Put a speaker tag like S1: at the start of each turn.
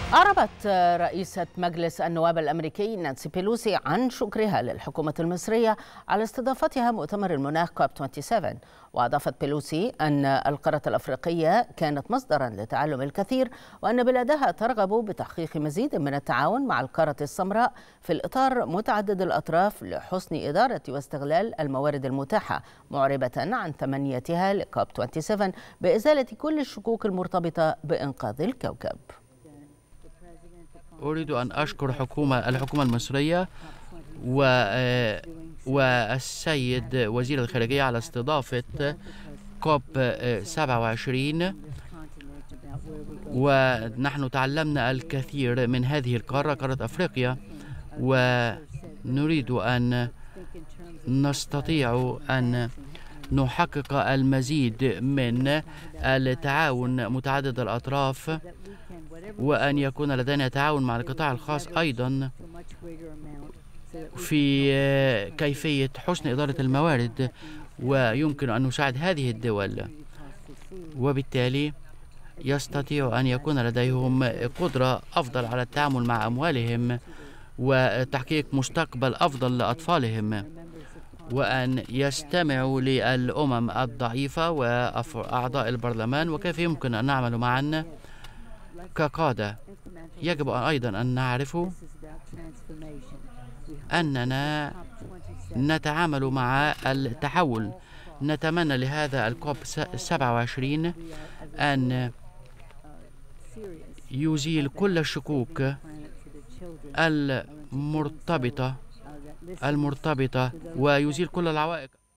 S1: أعربت رئيسة مجلس النواب الأمريكي نانسي بيلوسي عن شكرها للحكومة المصرية على استضافتها مؤتمر المناخ كوب 27. وأضافت بيلوسي أن القارة الأفريقية كانت مصدرا لتعلم الكثير، وأن بلادها ترغب بتحقيق مزيد من التعاون مع القارة السمراء في الإطار متعدد الأطراف لحسن إدارة واستغلال الموارد المتاحة، معربة عن تمنيتها لكوب 27 بإزالة كل الشكوك المرتبطة بإنقاذ الكوكب.
S2: أريد أن أشكر الحكومة المصرية والسيد وزير الخارجية على استضافة كوب 27. ونحن تعلمنا الكثير من هذه القارة، قارة أفريقيا، ونريد أن نستطيع أن نحقق المزيد من التعاون متعدد الأطراف، وأن يكون لدينا تعاون مع القطاع الخاص أيضا في كيفية حسن إدارة الموارد، ويمكن أن نساعد هذه الدول، وبالتالي يستطيع أن يكون لديهم قدرة أفضل على التعامل مع أموالهم وتحقيق مستقبل أفضل لأطفالهم، وأن يستمعوا للأمم الضعيفة وأعضاء البرلمان، وكيف يمكن أن نعمل معا كقادة. يجب أيضا أن نعرف أننا نتعامل مع التحول. نتمنى لهذا الكوب 27 أن يزيل كل الشكوك المرتبطة ويزيل كل العوائق.